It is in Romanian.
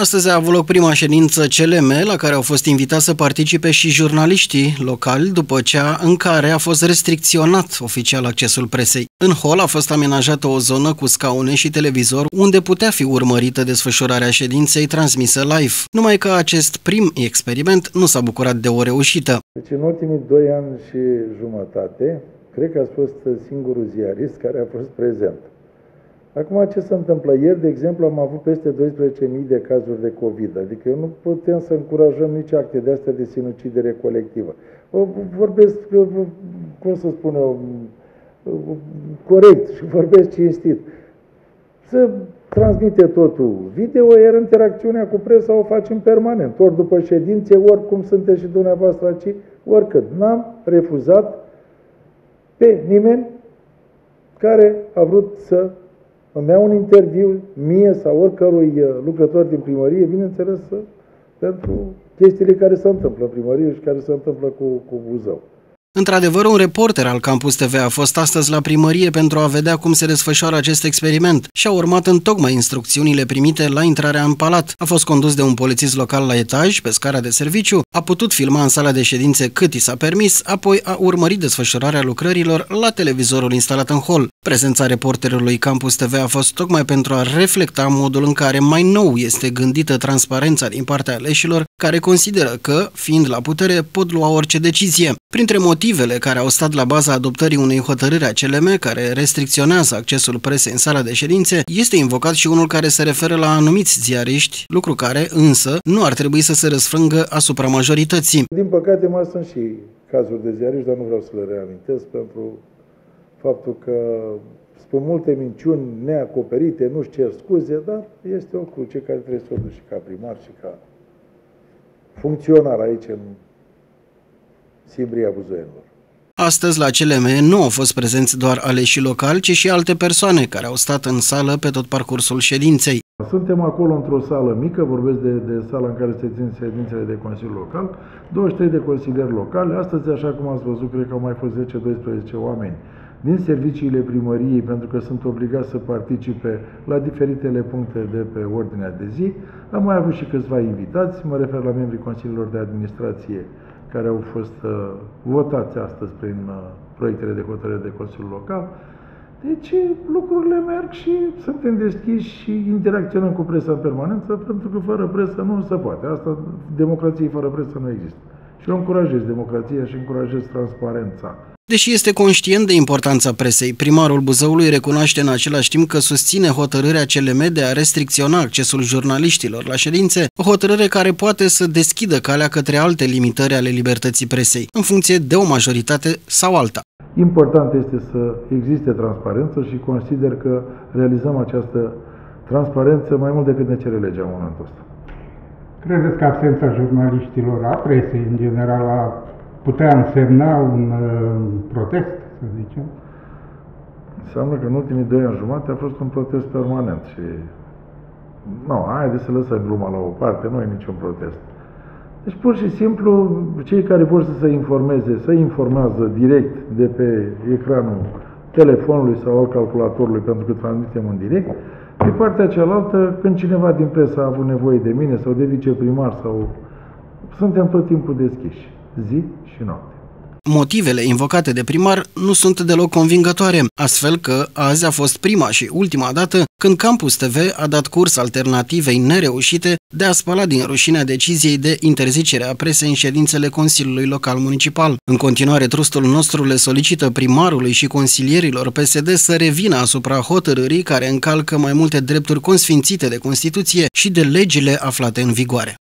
Astăzi a avut loc prima ședință CLM, la care au fost invitați să participe și jurnaliștii locali, în care a fost restricționat oficial accesul presei. În hol a fost amenajată o zonă cu scaune și televizor, unde putea fi urmărită desfășurarea ședinței transmisă live. Numai că acest prim experiment nu s-a bucurat de o reușită. Deci în ultimii 2 ani și jumătate, cred că a fost singurul ziarist care a fost prezent. Acum, ce se întâmplă? Ieri, de exemplu, am avut peste 12.000 de cazuri de COVID, adică nu putem să încurajăm nici acte de astea de sinucidere colectivă. Vorbesc, cum să spun eu, corect și vorbesc cinstit. Se transmite totul video, iar interacțiunea cu presa o facem permanent, ori după ședințe, ori cum sunteți și dumneavoastră aici, oricât. N-am refuzat pe nimeni care a vrut să îmi ia un interviu, mie sau oricărui lucrător din primărie, bineînțeles, pentru chestiile care se întâmplă în primărie și care se întâmplă cu Buzău. Într-adevăr, un reporter al Campus TV a fost astăzi la primărie pentru a vedea cum se desfășoară acest experiment și a urmat întocmai instrucțiunile primite la intrarea în palat. A fost condus de un polițist local la etaj, pe scara de serviciu, a putut filma în sala de ședințe cât i s-a permis, apoi a urmărit desfășurarea lucrărilor la televizorul instalat în hol. Prezența reporterului Campus TV a fost tocmai pentru a reflecta modul în care mai nou este gândită transparența din partea aleșilor, care consideră că, fiind la putere, pot lua orice decizie. Printre motivele care au stat la baza adoptării unei hotărâri a CLM care restricționează accesul presei în sala de ședințe, este invocat și unul care se referă la anumiți ziariști, lucru care, însă, nu ar trebui să se răsfrângă asupra majorității. Din păcate, mai sunt și cazuri de ziariști, dar nu vreau să le reamintesc pentru faptul că spun multe minciuni neacoperite, nu-și cer scuze, dar este o cruce care trebuie să o duci și ca primar și ca funcționar aici în Simbria Buzoienilor. Astăzi, la CLM, nu au fost prezenți doar aleșii locali, ci și alte persoane care au stat în sală pe tot parcursul ședinței. Suntem acolo într-o sală mică, vorbesc de sala în care se țin ședințele de Consiliul Local, 23 de consilieri locali. Astăzi, așa cum ați văzut, cred că au mai fost 10-12 oameni din serviciile primăriei, pentru că sunt obligați să participe la diferitele puncte de pe ordinea de zi. Am mai avut și câțiva invitați, mă refer la membrii Consiliilor de Administrație, care au fost votați astăzi prin proiectele de hotărâre de Consiliul Local. Deci lucrurile merg și suntem deschiși și interacționăm cu presa în permanență, pentru că fără presă nu se poate. Asta, democrație fără presă nu există. Și eu încurajez democrația și încurajez transparența. Deși este conștient de importanța presei, primarul Buzăului recunoaște în același timp că susține hotărârea CLM de a restricționa accesul jurnaliștilor la ședințe, o hotărâre care poate să deschidă calea către alte limitări ale libertății presei, în funcție de o majoritate sau alta. Important este să existe transparență și consider că realizăm această transparență mai mult decât ne cere legea în momentul ăsta. Credeți că absența jurnaliștilor, a presei în general, putea însemna un protest, să zicem? Înseamnă că în ultimii 2 ani jumate a fost un protest permanent și... Nu, haideți să lăsăm gluma la o parte, nu e niciun protest. Deci, pur și simplu, cei care vor să se informeze, se informează direct de pe ecranul telefonului sau al calculatorului, pentru că transmitem în direct. Pe partea cealaltă, când cineva din presă a avut nevoie de mine sau de viceprimar, sau suntem tot timpul deschiși, zi și noapte. Motivele invocate de primar nu sunt deloc convingătoare, astfel că azi a fost prima și ultima dată când Campus TV a dat curs alternativei nereușite de a spăla din rușinea deciziei de interzicere a presei în ședințele Consiliului Local Municipal. În continuare, trustul nostru le solicită primarului și consilierilor PSD să revină asupra hotărârii care încalcă mai multe drepturi consfințite de Constituție și de legile aflate în vigoare.